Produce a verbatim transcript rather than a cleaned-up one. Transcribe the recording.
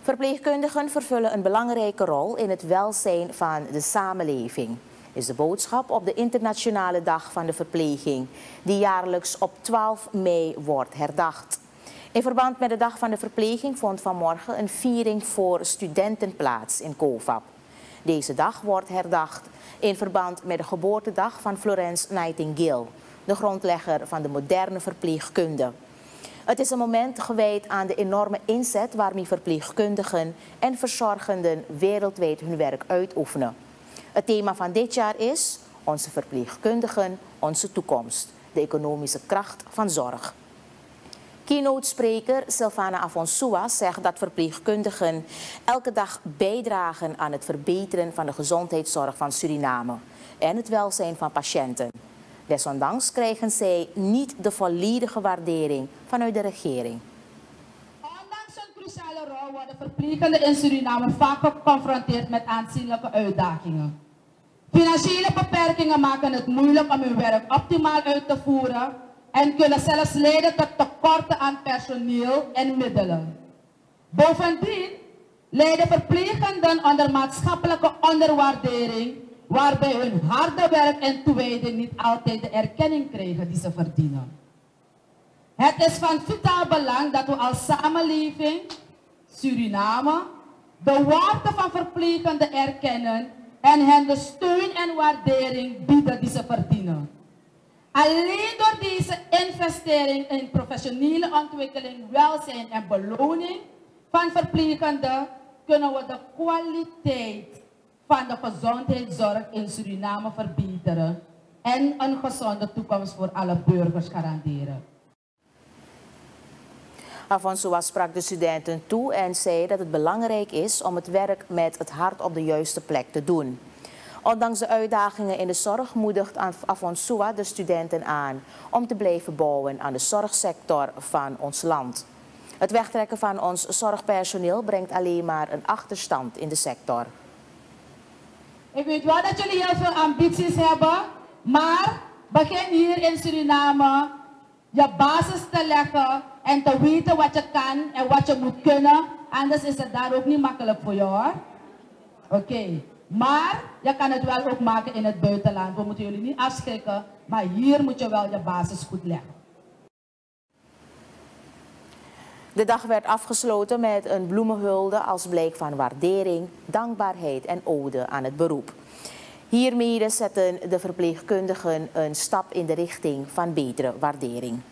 Verpleegkundigen vervullen een belangrijke rol in het welzijn van de samenleving, is de boodschap op de Internationale Dag van de Verpleging, die jaarlijks op twaalf mei wordt herdacht. In verband met de Dag van de Verpleging vond vanmorgen een viering voor studenten plaats in COVAP. Deze dag wordt herdacht in verband met de geboortedag van Florence Nightingale, de grondlegger van de moderne verpleegkunde. Het is een moment gewijd aan de enorme inzet waarmee verpleegkundigen en verzorgenden wereldwijd hun werk uitoefenen. Het thema van dit jaar is onze verpleegkundigen, onze toekomst, de economische kracht van zorg. Keynote-spreker Silvana Afonsua zegt dat verpleegkundigen elke dag bijdragen aan het verbeteren van de gezondheidszorg van Suriname en het welzijn van patiënten. Desondanks krijgen zij niet de volledige waardering vanuit de regering. Ondanks hun cruciale rol worden verpleegkundigen in Suriname vaak geconfronteerd met aanzienlijke uitdagingen. Financiële beperkingen maken het moeilijk om hun werk optimaal uit te voeren en kunnen zelfs leiden tot tekorten aan personeel en middelen. Bovendien lijden verpleegkundigen onder maatschappelijke onderwaardering, waarbij hun harde werk en toewijding niet altijd de erkenning krijgen die ze verdienen. Het is van vitaal belang dat we als samenleving, Suriname, de waarde van verpleegkundigen erkennen en hen de steun en waardering bieden die ze verdienen. Alleen door deze investering in professionele ontwikkeling, welzijn en beloning van verpleegkundigen kunnen we de kwaliteit van de gezondheidszorg in Suriname verbeteren en een gezonde toekomst voor alle burgers garanderen. Afonsua sprak de studenten toe en zei dat het belangrijk is om het werk met het hart op de juiste plek te doen. Ondanks de uitdagingen in de zorg moedigt Afonsua de studenten aan om te blijven bouwen aan de zorgsector van ons land. Het wegtrekken van ons zorgpersoneel brengt alleen maar een achterstand in de sector. Ik weet wel dat jullie heel veel ambities hebben, maar begin hier in Suriname je basis te leggen en te weten wat je kan en wat je moet kunnen. Anders is het daar ook niet makkelijk voor je hoor. Oké, okay. Maar je kan het wel ook maken in het buitenland. We moeten jullie niet afschrikken, maar hier moet je wel je basis goed leggen. De dag werd afgesloten met een bloemenhulde als blijk van waardering, dankbaarheid en ode aan het beroep. Hiermee zetten de verpleegkundigen een stap in de richting van betere waardering.